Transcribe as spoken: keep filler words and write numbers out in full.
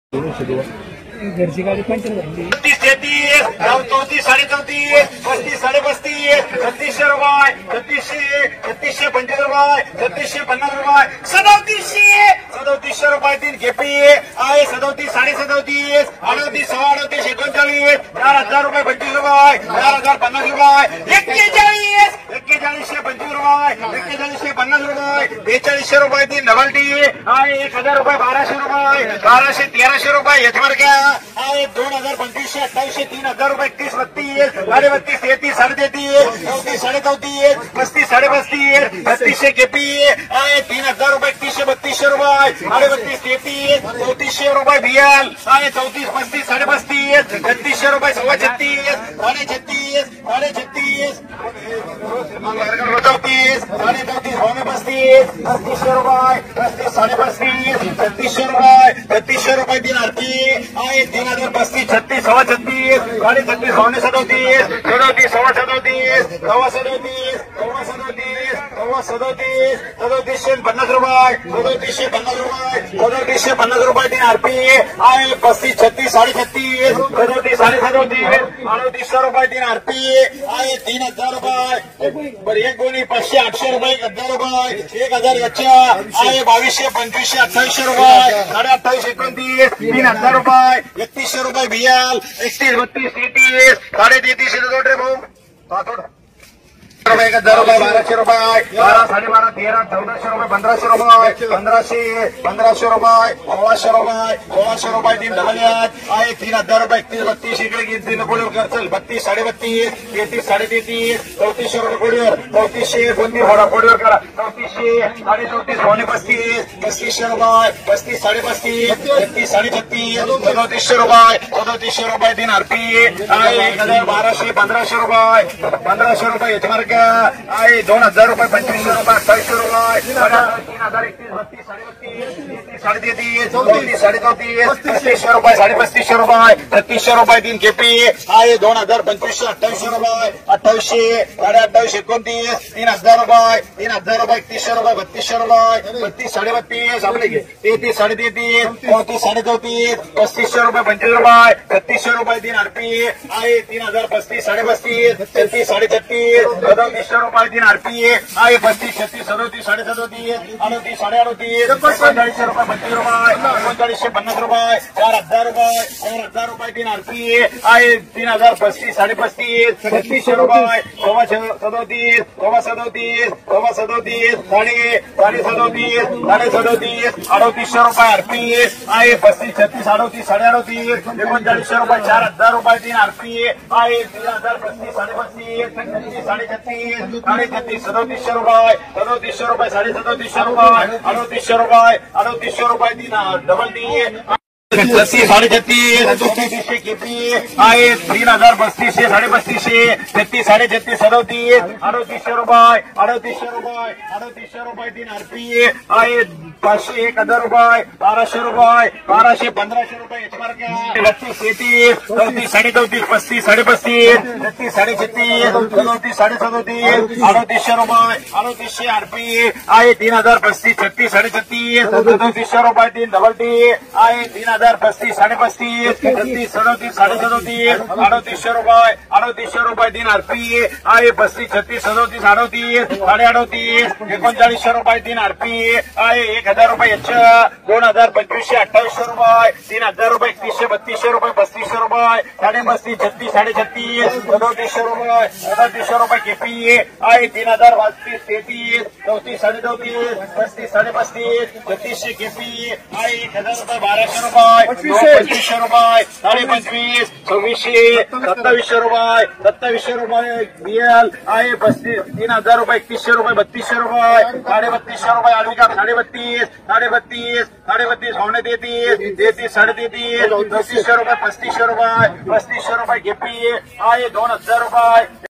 घरची गाडी पंचर झाली. तीस तेहतीस चौतीस साडे चौतीस पस्तीस साडे पस्तीस छत्तीसशे रुपये छत्तीसशे छत्तीसशे पंचवीस रुपये छत्तीसशे पन्नास रुपये सदोतीसशे सदोतीसशे रुपये तीन घेपी आहे सदोतीस साडे सदोतीस अडतीस सव्वा अडतीस एकोणचाळीस चार हजार रुपये पंचवीस रुपये चार हजार पन्नास रुपये एक्केचाळीस एक्केचाळीसशे पंचवीस रुपये एक्केचाळीसशे पन्नास रुपये बेचाळीसशे रुपये तीन डबल टी आहे एक हजार रुपये बाराशे रुपये बाराशे तेराशे रुपये यथवर घ्या आहे दोन हजार पंचवीसशे अठ्ठावीसशे तीन हजार रुपये एकतीस बत्तीस साडे बत्तीस तेहतीस साडे तेहतीस चौतीस साडे चौतीस पस्तीस साडे पस्तीस बत्तीसशे केपी आहे तीन हजार रुपये एकतीसशे बत्तीसशे रुपये साडे बत्तीस तेहतीस चौतीसशे रुपये बियाल आहे चौतीस पस्तीस साडे पस्तीस छत्तीसशे रुपये सव्वा छत्तीस साडे छत्तीस साडे छत्तीस चौतीस साडे चौतीस पावणे पस्तीस पस्तीसशे रुपये पस्तीस साडे पस्तीस छत्तीसशे रुपये छत्तीसशे रुपये तीन आरती आहे तीन हजार पस्तीस छत्तीस सव्वा छत्तीस साडे छत्तीस पावणे सदोतीस सदोतीस सव्वा सदोतीस सव्वा सदोतीस सव्वा सदोतीस सव्वा सदोतीस सदोतीसशे पन्नास रुपये सदोतीसशे पन्नास रुपये सदोतीसशे पन्नास रुपये तीन आरपी आहे पस्तीस छत्तीस साडे छत्तीस सदोतीस साडे सदोतीस अडतीसशे रुपये तीन आरपी आहे तीन हजार रुपये बरं एक गोणी पाचशे आठशे रुपये एक हजार रुपये एक हजार याच्या आहे बावीसशे पंचवीसशे अठ्ठावीसशे रुपये साडे अठ्ठावीस एकोणतीस तीन हजार रुपये एकतीसशे रुपये बियाल एकतीस बत्तीस तेहतीस साडे तेहतीसशे जोड रे भाऊ रुपये एक हजार रुपये बाराशे रुपये बारा साडेबारा तेरा चौदाशे रुपये पंधराशे रुपये पंधराशे पंधराशे रुपये सोळाशे रुपये सोळाशे रुपये तीन ढाल्यात आहे तीन हजार रुपये एकतीस बत्तीस इकडे घेऊन तीन कोडीवर कर चल बत्तीस साडे बत्तीस तेहतीस साडे तेहतीस चौतीसशे रुपये कोडीवर चौतीसशे कोणती फोडा कोडीवर करा चौतीसशे साडे चौतीस पावणे पस्तीस पस्तीसशे रुपये पस्तीस साडे पस्तीस छत्तीस साडे छत्तीस सदोतीसशे रुपये सदोतीसशे रुपये तीन आरपी आहे एक हजार बाराशे पंधराशे रुपये पंधराशे रुपये याच्यावर आहे दोन हजार रुपये पंचवीसशे रुपये अठ्ठावीसशे रुपये तीन हजार एकतीस बत्तीस साडे बत्तीस साडे तेहतीस चौतीस साडे चौतीस पस्तीसशे रुपये साडे पस्तीसशे रुपये छत्तीसशे रुपये तीन केपी आहे दोन हजार पंचवीसशे अठ्ठावीसशे रुपये अठ्ठावीसशे साडे अठ्ठावीस एकोणतीस तीन हजार रुपये तीन हजार रुपये एकतीसशे रुपये बत्तीसशे रुपये बत्तीस साडे बत्तीस आपले तेहतीस साडे तेहतीस चौतीस साडे चौतीस पस्तीसशे रुपये पंचवीस रुपये छत्तीसशे रुपये तीन आरपी आहे तीन हजार पस्तीस साडे पस्तीस छत्तीस साडे छत्तीस सदोतीसशे रुपये तीन आरपी आहे पस्तीस छत्तीस सदोतीस साडे सदोतीस अडतीस साडे अडतीस पंचेचाळीसशे रुपये पंचवीस रुपये एकोणचाळीसशे पन्नास रुपये चार हजार रुपये चार हजार रुपये तीन आरपी आहे तीन हजार पस्तीस साडे पस्तीस छत्तीसशे रुपये सव्वा सदोतीस सव्वा सदोतीस सव्वा सदोतीस साडे साडे सदोतीस साडे सदोतीस अडतीसशे रुपये आरपी आहे पस्तीस छत्तीस अडतीस साडे अडतीस एकोणचाळीसशे रुपये चार हजार रुपये तीन आरपी आहे तीन हजार पस्तीस साडे पस्तीस छत्तीस साडे छत्तीस साडे छत्तीस सदोतीसशे रुपये सदोतीसशे रुपये साडे सदोतीसशे रुपये अडतीसशे रुपये अडतीसशे रुपये तीन डबल टी छत्तीस साडे छत्तीस छत्तीसशे किती आहे तीन हजार पस्तीसशे साडे पस्तीसशे छत्तीस साडे छत्तीस सदोतीस अडतीसशे रुपये अडतीसशे रुपये अडतीसशे रुपये तीन आरपी आहे पाचशे एक हजार रुपये बाराशे रुपये बाराशे पंधराशे रुपये बत्तीस तेहतीस चौतीस साडे चौतीस पस्तीस साडे पस्तीस छत्तीस साडे छत्तीस सदोतीस साडे सदोतीस अडतीसशे रुपये अडतीसशे आरपी आहे तीन हजार पस्तीस छत्तीस साडे छत्तीस सदोतीसशे रुपये तीन डबल टी आहे तीन हजार पस्तीस साडे पस्तीस छत्तीस सदोतीस साडे सदोतीस अडतीसशे रुपये अडतीसशे रुपये तीन आरपी आहे पस्तीस छत्तीस सदोतीस अडतीस साडे अडतीस एकोणचाळीसशे रुपये तीन आरपी आहे एक हजार रुपये याच्या दोन हजार पंचवीसशे अठ्ठावीसशे रुपये तीन हजार रुपये एकतीसशे बत्तीसशे रुपये पस्तीसशे रुपये साडे पस्तीस छत्तीस साडे छत्तीस सदोतीसशे रुपये सदोतीसशे रुपये केपी आहे तीन हजार पस्तीस तेहतीस चौतीस साडे चौतीस पस्तीस साडे पस्तीस छत्तीसशे केपी आहे एक हजार रुपये बाराशे रुपये पंचवीसशे रुपये साडे पंचवीस सव्वीसशे सत्तावीसशे रुपये सत्तावीसशे रुपये बिएल आहे पस्तीस तीन हजार रुपये एकतीसशे रुपये बत्तीसशे रुपये साडे बत्तीसशे रुपये आडविका साडे बत्तीस साडे बत्तीस साडे बत्तीस पावणे तेहतीस तेहतीस साडे तेहतीस चौतीसशे रुपये पस्तीसशे रुपये पस्तीसशे रुपये घेपी आहे दोन हजार रुपये